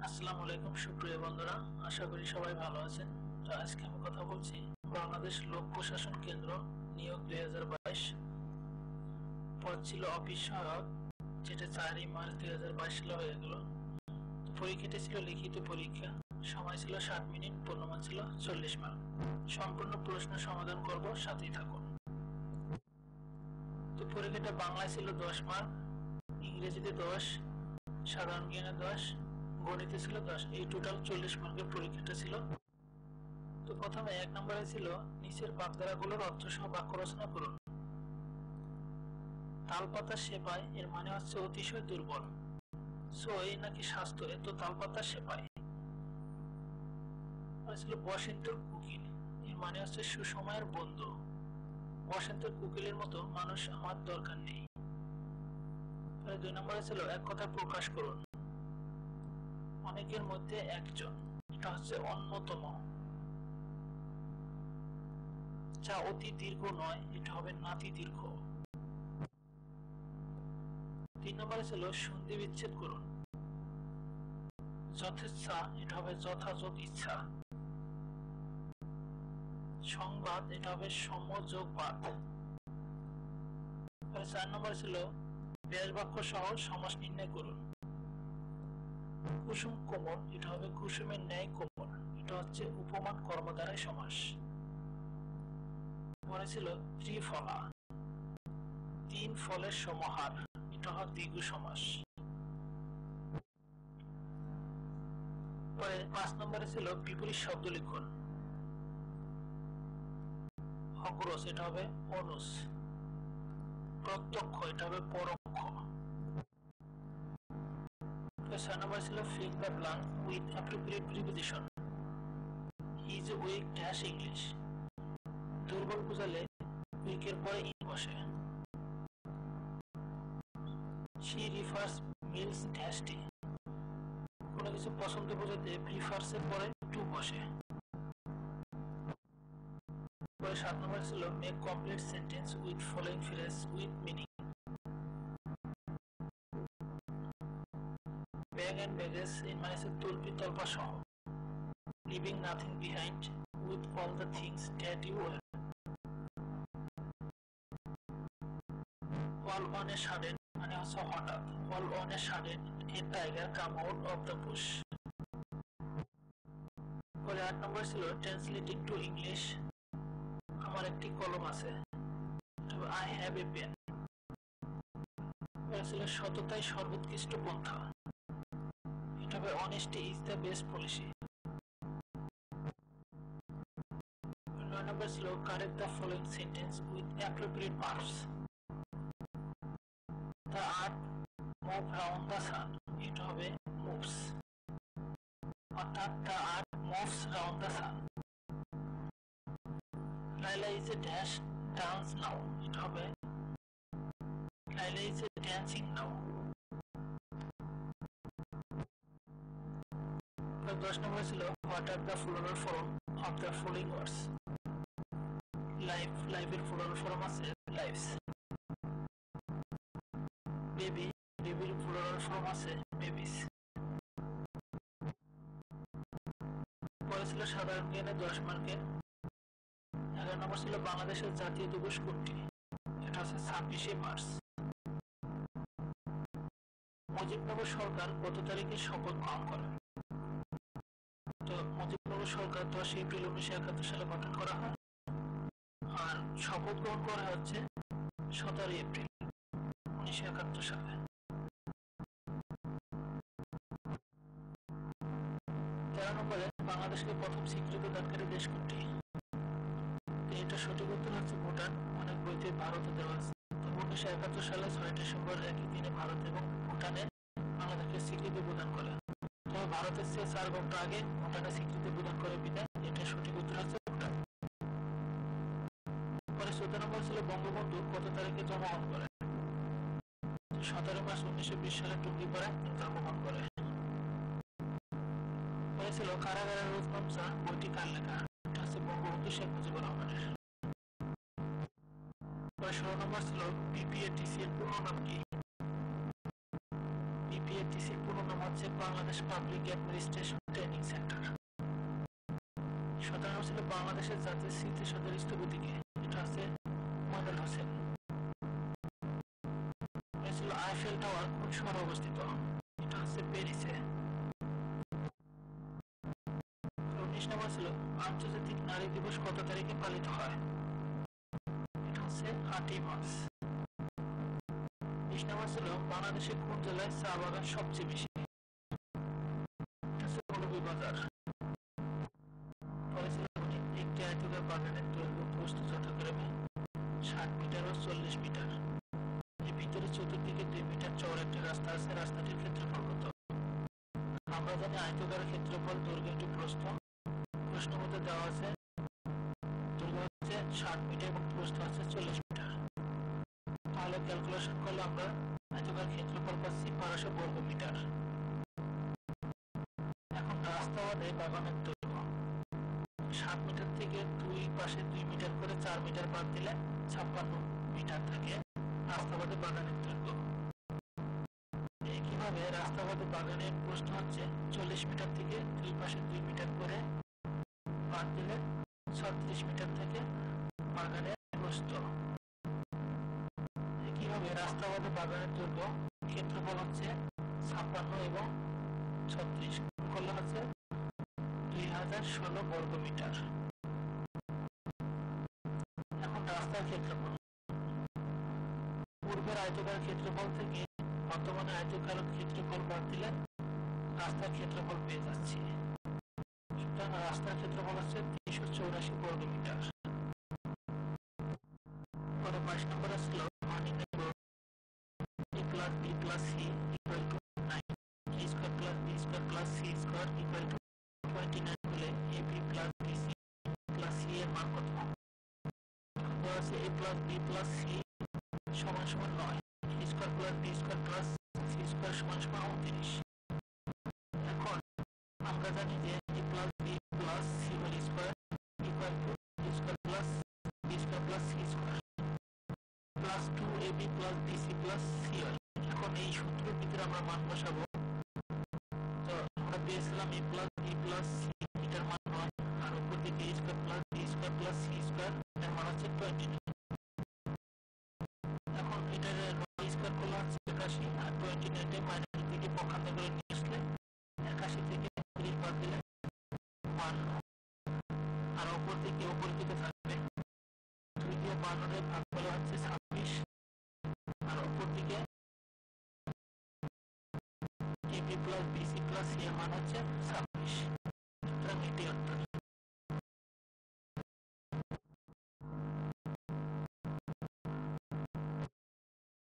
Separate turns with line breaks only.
আসসালামু আলাইকুম সুপ্রিয় বন্ধুরা, আশা করি সবাই ভালো আছেন। তো আজকে আমি কথা বলছি বাংলাদেশ লোক প্রশাসন কেন্দ্র নিয়োগ 2022। পদ ছিল অফিস সহায়ক, যেটা 4 মার্চ 2022 সালে হয়ে গেল। তো পরীক্ষাটি ছিল লিখিত পরীক্ষা, সময় ছিল 60 মিনিট, পূর্ণমান ছিল 40 মার্ক। সম্পূর্ণ প্রশ্ন সমাধান করব, সাথেই থাকুন। তো পরীক্ষাটা বাংলায় ছিল 10 মার্ক, ইংরেজিতে 10, সাধারণ জ্ঞানে 10, গণিতে ছিল 10। এই টোটাল 40 মার্কের পরীক্ষাটা ছিল। তো প্রথমে 1 নম্বরে ছিল নিচের বাগধারাগুলোর অর্থ সহ বাক্য রচনা করুন। তালপাতা সেপাই এর মানে হচ্ছে অতিশয় দুর্বল। সো এই নাকি স্বাস্থ্য, এত তালপাতা সেপাই। ছিল বসন্তের কোকিল, এর মানে হচ্ছে সুসময়ের বন্ধু। বসন্তের কোকিলের মতো মানুষ আমার দরকার নেই। 2 নম্বরে ছিল এক কথা প্রকাশ করুন। অনেকের মধ্যে একজন, এটা হচ্ছে অন্যতম। যা অতি দীর্ঘ নয়, এটা হবে নাতি দীর্ঘ। 3 নম্বরে ছিল সন্ধি বিচ্ছেদ করুন। যথেচ্ছা, এটা হবে যথাযথ ইচ্ছা। সংবাদ, এটা হবে সমযোগবাদ। 4 নম্বরে ছিল ব্যাস বাক্য সহ সমাস নির্ণয় করুন। কুসুম কোমল, এটা হবে কুসুমের ন্যায় কোমল, এটা হচ্ছে উপমান কর্মদ্বারায় সমাস। পরে ছিল ত্রিফলা, 3 ফলের সমাহার, এটা হয় দ্বিগু সমাস। পরে 5 নম্বরে ছিল বিপরীত শব্দ লিখুন। অগ্রজ, এটা হবে অনুজ। প্রত্যক্ষ, এটা হবে পরোক্ষ। 6 নম্বরে ছিল fill the blank with appropriate preposition. He is weak dash English. দুর্বল বোঝালে weak এর পরে in বসে। She prefers meals dash tea. কোনো কিছু পছন্দ বোঝাতে prefers এর পরে to বসে। 7 নম্বর ছিল make complete sentence with following phrase with meaning. Bag and baggage এর মানে হচ্ছে তল্পি তল্পা সহ। Leaving nothing behind with all the things that you wear. All on a sudden মানে হচ্ছে হঠাৎ। All on a sudden a tiger come out of the bush. পরে 8 নম্বর ছিল translating to English. আমার একটি কলম আছে। I have a pen. পরে ছিল সততাই সর্বোৎকৃষ্ট পন্থা। এটা হবে honesty is the best policy. 9 নম্বর ছিল correct the following sentence with appropriate verbs. The earth move round the sun, এটা হবে moves, অর্থাৎ the earth moves round the sun. Laila is a dash dance now, এটা হবে Laila is a dancing now. 10 নম্বর ছিল what are the plural form of the following words. Life, life এর plural form আছে lives. Baby, baby এর plural form আছে babies. পরে ছিল সাধারণ জ্ঞানে 10 মার্কের। 11 নম্বর ছিল বাংলাদেশের জাতীয় দিবস কোনটি, এটা হচ্ছে 26শে মার্চ। মুজিবনগর সরকার কত তারিখে শপথ গ্রহণ করেন? তো মুজিবনগর সরকার 10 এপ্রিল 1971 সালে গঠন করা হয়, আর শপথ গ্রহণ করা হচ্ছে 17 এপ্রিল 1971 সালে। 13 নম্বরে বাংলাদেশকে প্রথম স্বীকৃতি দানকারী দেশ কোনটি? এটা সঠিক উত্তর হচ্ছে ভুটান। অনেক বইতে ভারতে দেওয়া আছে। 1971 সালে 6 ডিসেম্বর একই দিনে ভারত এবং ভুটানে বাংলাদেশকে স্বীকৃতি প্রদান করে। তবে ভারতের চেয়ে 4 ঘন্টা আগে ভুটানে স্বীকৃতি প্রদান করে বিদায়, এটা সঠিক উত্তর হচ্ছে ভুটান। পরে 14 নম্বর ছিল বঙ্গবন্ধু কত তারিখে জন্মগ্রহণ করেন? 17 মার্চ 1920 সালে টুঙ্গিপাড়ায় জন্মগ্রহণ করে। পরে ছিল কারাগারের রোজনামচা বইটি কার লেখা? এটা হচ্ছে বঙ্গবন্ধু শেখ মুজিবুর রহমানের। 16 নম্বর ছিল বিপিএটিসি এর পুরো নাম কি? বিপিএটিসি এর পুরো নাম হচ্ছে হচ্ছে Bangladesh public administration training centre. 17 ছিল বাংলাদেশের জাতীয় স্মৃতিসৌধের স্থপতিকে, এটা আছে মইনুল হোসেন। ছিল আইফেল টাওয়ার কোন শহরে অবস্থিত, এটা হচ্ছে প্যারিসে। 19 নম্বর ছিল আন্তর্জাতিক নারী দিবস কত তারিখে পালিত হয়, এটা হচ্ছে 8ই মার্চ। 20 নম্বর ছিল বাংলাদেশে কোন জেলায় চা বাগান সবচেয়ে বেশি, এটা হচ্ছে মৌলভীবাজার। পরে ছিল একটি আয়তাকার বাগানের দৈর্ঘ্য প্রস্থ যথাক্রমে 60 মিটার ও 40 মিটার। এর ভিতরে চতুর্দিকে 2 মিটার চওড়া একটি রাস্তা আছে, রাস্তাটির ক্ষেত্রফল কত? আমরা জানি আয়তাকার ক্ষেত্রফল দৈর্ঘ্য একটি প্রস্থ, প্রশ্নের মধ্যে দেওয়া আছে দৈর্ঘ্য হচ্ছে 60 মিটার এবং প্রস্থ হচ্ছে 40 মিটার। তাহলে ক্যালকুলেশন করলে আমরা আয়তাকার ক্ষেত্রফল পাচ্ছি 1200 বর্গ মিটার। এখন রাস্তা বাদে বাগানের দৈর্ঘ্য 7 মিটার থেকে 2 পাশে 2 মিটার করে 4 মিটার বাদ দিলে 56 মিটার থাকে রাস্তা বাদে বাগানের দৈর্ঘ্য। একইভাবে রাস্তা বাদে বাগানের প্রস্থ হচ্ছে 40 মিটার থেকে 2 পাশে 2 মিটার করে বাদ দিলে 36 মিটার থেকে বাগানের প্রস্থ। একইভাবে রাস্তা বাদে বাগানের দৈর্ঘ্য ক্ষেত্রফল হচ্ছে 56 এবং 36 করলে হচ্ছে 2016 বর্গ মিটার। এখন রাস্তার ক্ষেত্রফল, পূর্বের আয়তাকার ক্ষেত্রফল থেকে বর্তমানে আয়তাকার ক্ষেত্রফল বাদ দিলে রাস্তার ক্ষেত্রফল পেয়ে যাচ্ছি। সুতরাং রাস্তার ক্ষেত্রফল হচ্ছে 384 বর্গ মিটার। পরে 22 নম্বর আসলো মানি নেব a plus b plus c equal to 9, a square plus b square plus c square equal to 29 হলে ab plus bc plus c এর মান কত? দেওয়া আছে a plus b plus c সমান সমান 9, a square plus b square plus c square সমান সমান 29। এখন আমরা জানি যে a plus b plus c whole square equal to a square plus b square plus c square plus 2ab plus bc plus c হয়। এখন এই সূত্রের ভিতরে আমরা মান বসাবো। তো আমরা পেয়েছিলাম a plus b plus c এটার মান 9 আর উপর দিকে a square plus b square plus c square এর মান হচ্ছে 29। এখন এটার স্কয়ার করলে হচ্ছে 81 আর 29 এর মাইনাস দিকে পক্ষান্তর করে নিয়ে আসলে 81 থেকে 30 বাদ দিলে 52 আর উপর দিকে থাকবে 2 দিয়ে 52 এর ভাগ করলে হচ্ছে 26 আর উপর দিকে ab plus bc plus c এর মান হচ্ছে 26।